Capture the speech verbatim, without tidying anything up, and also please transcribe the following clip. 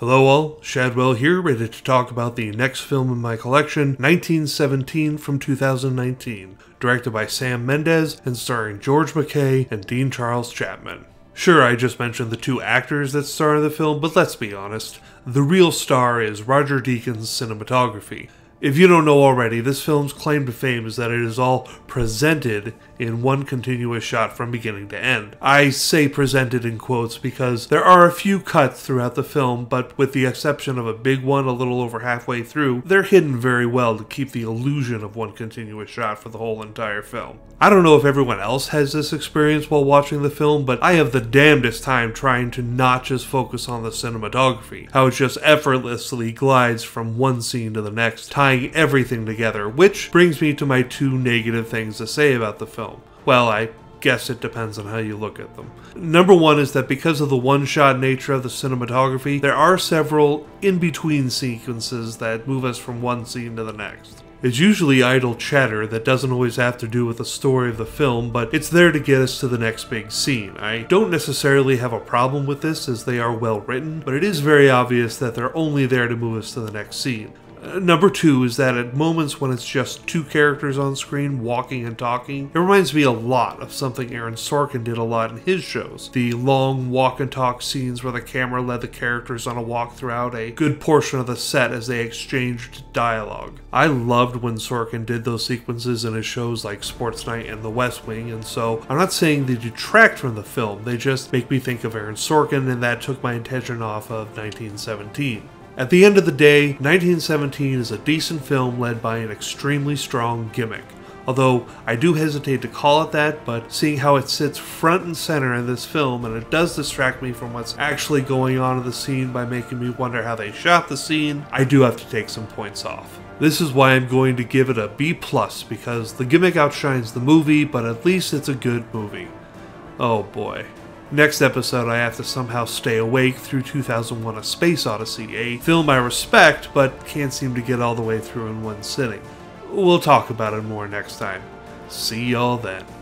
Hello all, Shadwell here, ready to talk about the next film in my collection, nineteen seventeen from two thousand nineteen, directed by Sam Mendes and starring George McKay and Dean Charles Chapman. Sure, I just mentioned the two actors that star in the film, but let's be honest, the real star is Roger Deakins' cinematography. If you don't know already, this film's claim to fame is that it is all presented in one continuous shot from beginning to end. I say presented in quotes because there are a few cuts throughout the film, but with the exception of a big one a little over halfway through, they're hidden very well to keep the illusion of one continuous shot for the whole entire film. I don't know if everyone else has this experience while watching the film, but I have the damnedest time trying to not just focus on the cinematography, how it just effortlessly glides from one scene to the next, tying everything together, which brings me to my two negative things to say about the film. Well, I guess it depends on how you look at them. Number one is that because of the one-shot nature of the cinematography, there are several in-between sequences that move us from one scene to the next. It's usually idle chatter that doesn't always have to do with the story of the film, but it's there to get us to the next big scene. I don't necessarily have a problem with this as they are well written, but it is very obvious that they're only there to move us to the next scene. Uh, number two is that at moments when it's just two characters on screen walking and talking, it reminds me a lot of something Aaron Sorkin did a lot in his shows. The long walk and talk scenes where the camera led the characters on a walk throughout a good portion of the set as they exchanged dialogue. I loved when Sorkin did those sequences in his shows like Sports Night and The West Wing, and so I'm not saying they detract from the film, they just make me think of Aaron Sorkin, and that took my attention off of nineteen seventeen. At the end of the day, nineteen seventeen is a decent film led by an extremely strong gimmick. Although, I do hesitate to call it that, but seeing how it sits front and center in this film, and it does distract me from what's actually going on in the scene by making me wonder how they shot the scene, I do have to take some points off. This is why I'm going to give it a B plus, because the gimmick outshines the movie, but at least it's a good movie. Oh boy. Next episode, I have to somehow stay awake through two thousand one: A Space Odyssey, a film I respect, but can't seem to get all the way through in one sitting. We'll talk about it more next time. See y'all then.